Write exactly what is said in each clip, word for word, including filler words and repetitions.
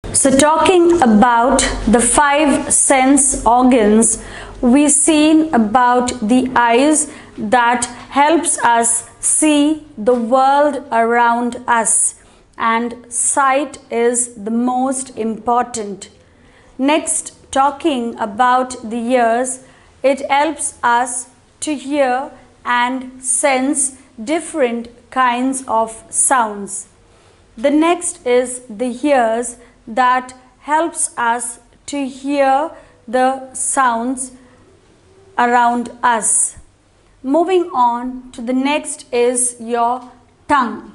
So talking about the five sense organs, we seen about the eyes that helps us see the world around us, and sight is the most important. Next, talking about the ears, it helps us to hear and sense different kinds of sounds. The next is the ears that helps us to hear the sounds around us. Moving on to the next is your tongue.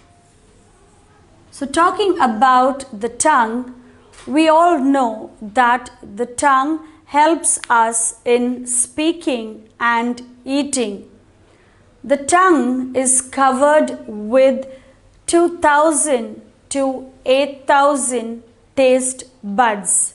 So talking about the tongue, we all know that the tongue helps us in speaking and eating. The tongue is covered with two thousand to eight thousand taste buds,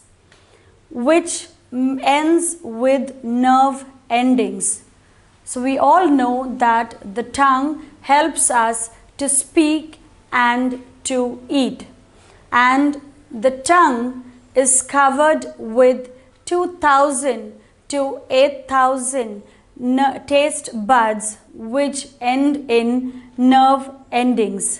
which ends with nerve endings. So we all know that the tongue helps us to speak and to eat, and the tongue is covered with two thousand to eight thousand taste buds which end in nerve endings.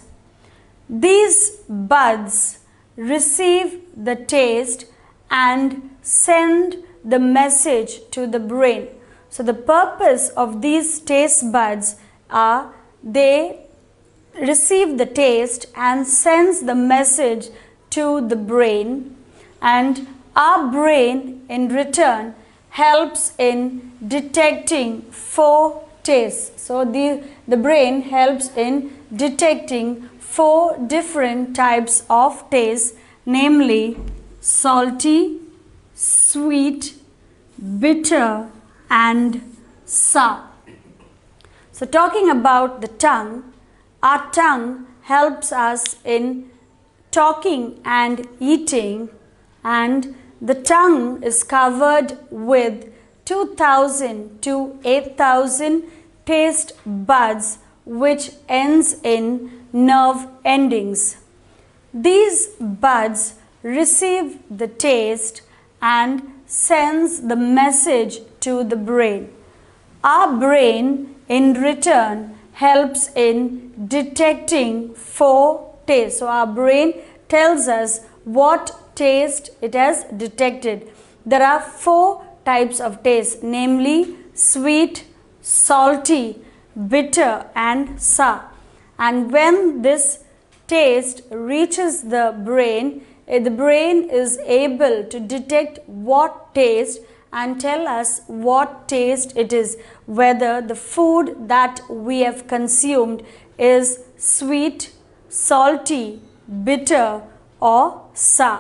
These buds receive the taste and send the message to the brain. So the purpose of these taste buds are they receive the taste and sends the message to the brain, and our brain in return helps in detecting four tastes. So the, the brain helps in detecting four different types of taste, namely salty, sweet, bitter and sour. So talking about the tongue, our tongue helps us in talking and eating, and the tongue is covered with two thousand to eight thousand taste buds which ends in nerve endings. These buds receive the taste and sends the message to the brain. Our brain in return helps in detecting four tastes. So our brain tells us what taste it has detected. There are four types of taste, namely sweet, salty, bitter and sour. And when this taste reaches the brain, the brain is able to detect what taste and tell us what taste it is, whether the food that we have consumed is sweet, salty, bitter or sour.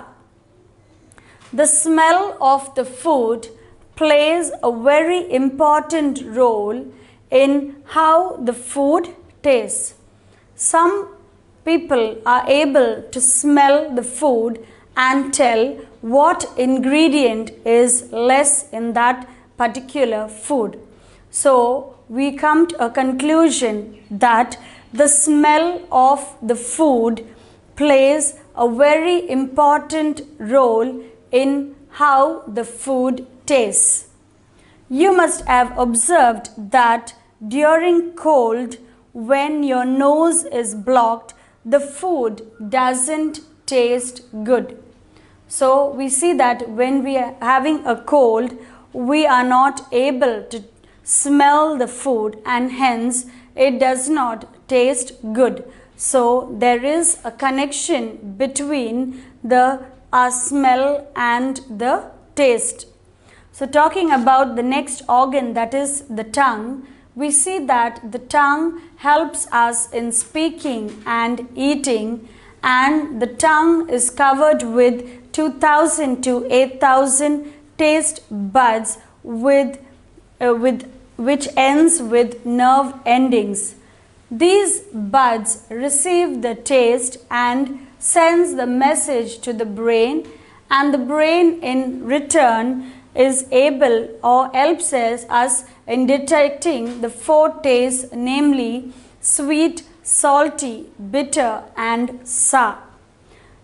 The smell of the food plays a very important role in how the food tastes. Some people are able to smell the food and tell what ingredient is less in that particular food. So we come to a conclusion that the smell of the food plays a very important role in how the food tastes. You must have observed that during cold, when your nose is blocked, the food doesn't taste good. So we see that when we are having a cold, we are not able to smell the food and hence it does not taste good. So there is a connection between the our smell and the taste. So talking about the next organ, that is the tongue, we see that the tongue helps us in speaking and eating, and the tongue is covered with two thousand to eight thousand taste buds with, uh, with which ends with nerve endings. These buds receive the taste and sends the message to the brain, and the brain in return is able or helps us in detecting the four tastes, namely sweet, salty, bitter and sour.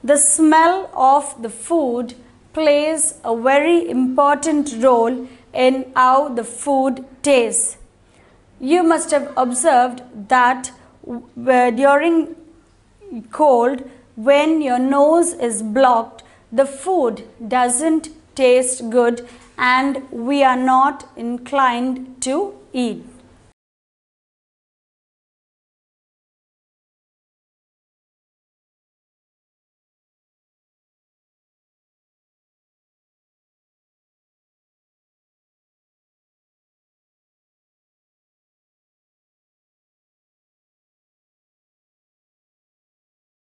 The smell of the food plays a very important role in how the food tastes. You must have observed that during cold, when your nose is blocked, the food doesn't taste good and we are not inclined to eat.